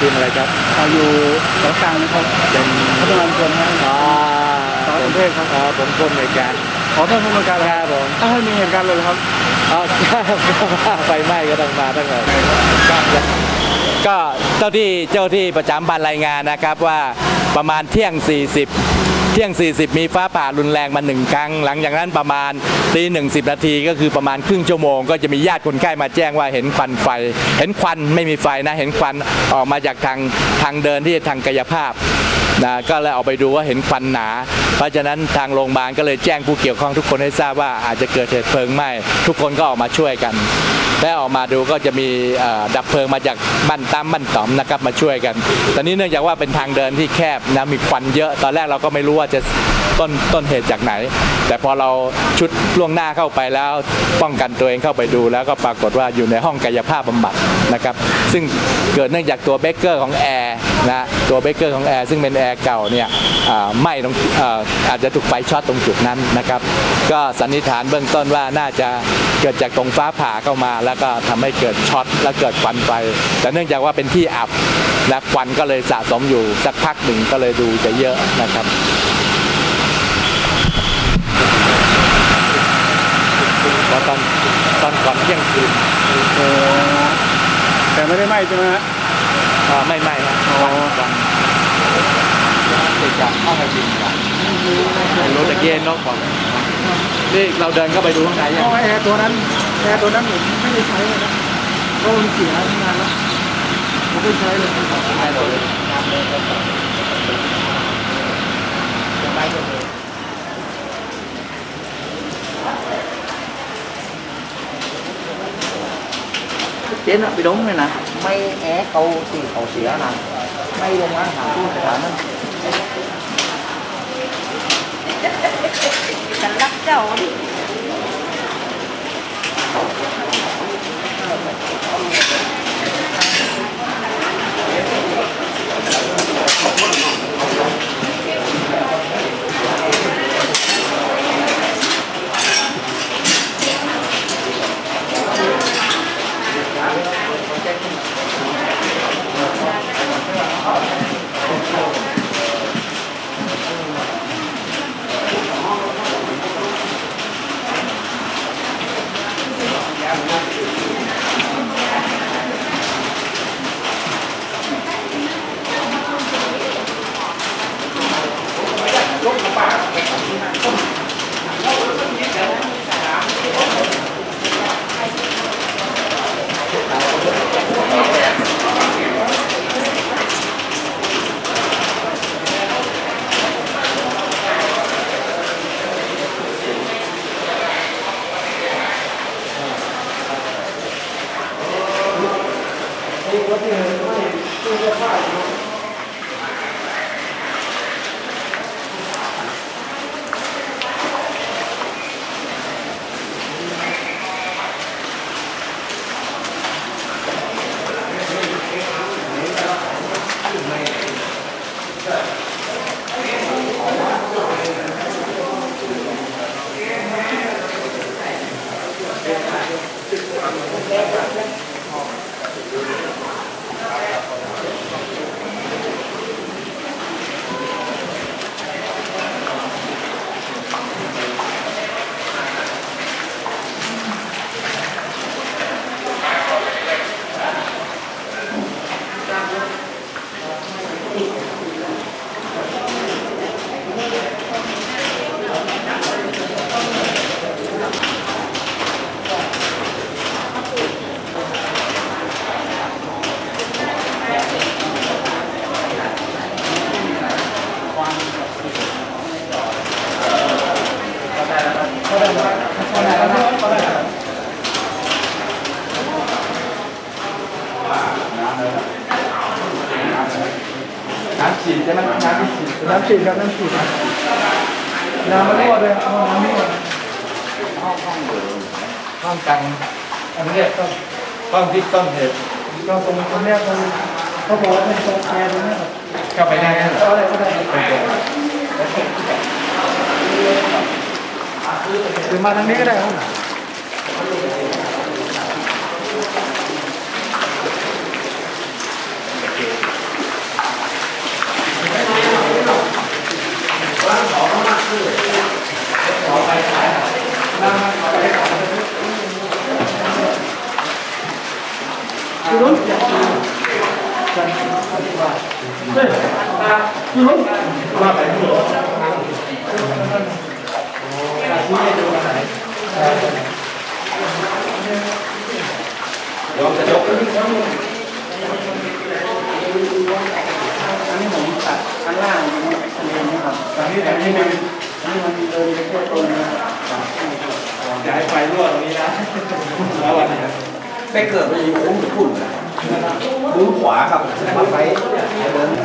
ทีมอะไรครับอยู่สองกลางนะครับเป็นพัฒนาคนนะผมเทพครับผมคนเหตุการณ์ขอโทษผู้บริการครับผมถ้ามีเหตุการณ์เลยครับไฟไหม้ก็ต้องมาตั้งแต่ก็เจ้าที่ประจำบ้านรายงานนะครับว่าประมาณเที่ยง 40มีฟ้าผ่ารุนแรงมา1 ครั้งหลังจากนั้นประมาณ1:10 นาทีก็คือประมาณครึ่งชั่วโมงก็จะมีญาติคนไข้มาแจ้งว่าเห็นควันไฟเห็นควันไม่มีไฟนะเห็นควันออกมาจากทางเดินที่ทางกายภาพนะก็เลยออกไปดูว่าเห็นควันหนาเพราะฉะนั้นทางโรงพยาบาลก็เลยแจ้งผู้เกี่ยวข้องทุกคนให้ทราบว่าอาจจะเกิดเหตุเพลิงไหม้ทุกคนก็ออกมาช่วยกันและออกมาดูก็จะมีดับเพลิงมาจากบ้านตอมนะครับมาช่วยกันตอนนี้เนื่องจากว่าเป็นทางเดินที่แคบนะมีควันเยอะตอนแรกเราก็ไม่รู้ว่าจะต้นเหตุจากไหนแต่พอเราชุดล่วงหน้าเข้าไปแล้วป้องกันตัวเองเข้าไปดูแล้วก็ปรากฏว่าอยู่ในห้องกายภาพบำบัดนะครับซึ่งเกิดเนื่องจากตัวเบรกเกอร์ของแอร์นะตัวเบรกเกอร์ของแอร์ซึ่งเป็นแอร์เก่าเนี่ยไหม้ตรงอาจจะถูกไฟช็อตตรงจุดนั้นนะครับก็สันนิษฐานเบื้องต้นว่าน่าจะเกิดจากตรงฟ้าผ่าเข้ามาแล้วก็ทำให้เกิดช็อตและเกิดควันไฟแต่เนื่องจากว่าเป็นที่อับและควันก็เลยสะสมอยู่สักพักหนึ่งก็เลยดูจะเยอะนะครับตอนก่อนเที่ยงคืนแต่ไม่ได้ไหม้ใช่ไหมฮะไม่ไหม้ครับวันเกิดจากข้าวไข่ดินรู้ตะเกียนนกบอกนี่เราเดินเข้าไปดูข้างในยังแอร์ตัวนั้นผมไม่ได้ใช้เลยนะเพราะมันเสียนานแล้วผมไม่ใช้เลยไม่เลย chế nó bị đúng này nè mấy é câu thì cậu xỉa nè mấy luôn á thằng tôi phải nó ฉันรักเจ้าน้ำฉีดใช่ไหมน้ำฉีดครับน้ำฉีดน้ำมันรั่วเลยเอาน้ำรั่วห้องกลางอันนี้ห้องที่ต้นเหตุเราตรงนี้เขาบอกว่าเป็นโซนแอร์ตรงนี้เข้าไปได้ไหมอะไรก็ได้หรือมาทางนี้ก็ได้ครับอันนี้ผมตัดข้างล่างมันทะเลนะครับอันนี้มันเดินไปแค่ตรงนี้อย่าให้ไฟรั่วตรงนี้นะแล้ววันนี้ไปเกิดมันอยู่คุ้มหรือขุ่นมุมขวาครับมาไปเดิน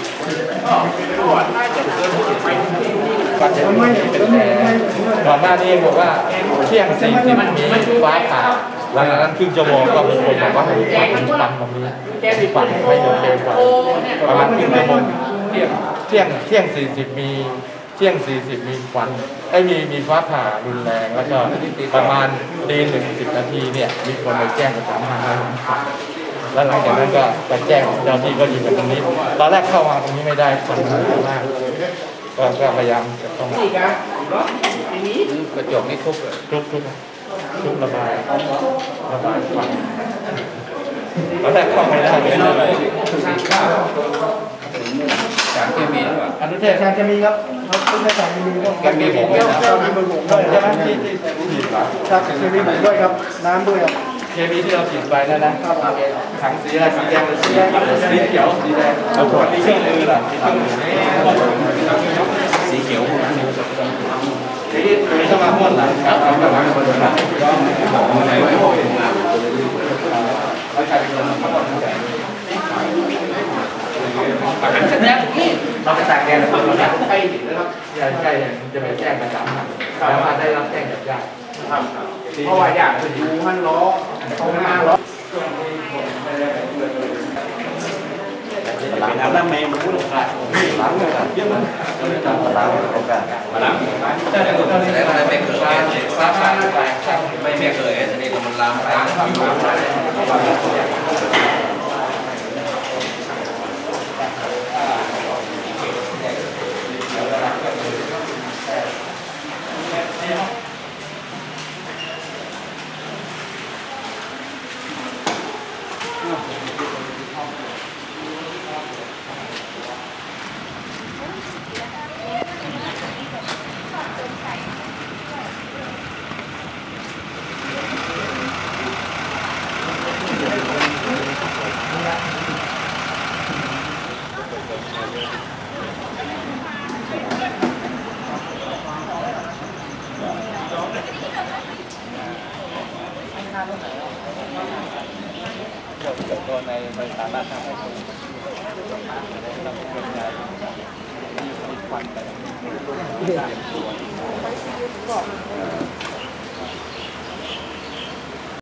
ก่อนหน้านี้บอกว่าเที่ยง40มีฟ้าผ่าหลังจากนั้นครึ่งชั่วโมงก็มีคนบอกว่าให้ปันตรงนี้ปันไม่เดินเร็วกว่าประมาณครึ่งชั่วโมงเที่ยง40มีควันมีฟ้าผ่ารุนแรงแล้วก็ประมาณตีหนึ่ง10 นาทีเนี่ยมีคนไปแจ้งประจำมาแล้วหลังจากนั้นก็ไปแจ้งเจ้าที่ก็ยิงกันตรงนี้ตอนแรกเข้ามาตรงนี้ไม่ได้ควันมันเยอะมากก็พยายามจะต้องกระจกนี่ทุบระบายควันตอนแรกเข้าไม่ได้เลยสารเคมีหรือเปล่าอนุเทศสารเคมีครับเขาต้องใช้สารเคมีด้วยเคมีผมด้วยนะเคมีบนบกด้วยใช่ไหมที่ครับเคมีบนด้วยครับน้ำด้วยครับเคมีที่เราฉีดไปนั่นนะถังสีอะไรสีแดงหรือสีเขียวสีแดงเอาถั่วที่เครื่องมือล่ะสีเขียวนี่ต้องมาพ่นหลังครับเอาแบบนั้นคนละเราไปตากแดดนะครับเราใกล้นะครับใกล้จะไปแจ้งประจำแล้วมาได้รับแจ้งจากญาติเพราะว่าญาติอยู่มันล้อเขาหน้าล้อเป็นน้ำแมงมันพูดขาดล้างเลยครับเยอะมากล้างโอกาสล้างแต่ในตัวนี้อะไรไม่เคยฟ้าผ่าแตกไม่เคยอันนี้มันล้างไปตัวในบริษัททำให้คนทำเป็นงานมีควันไป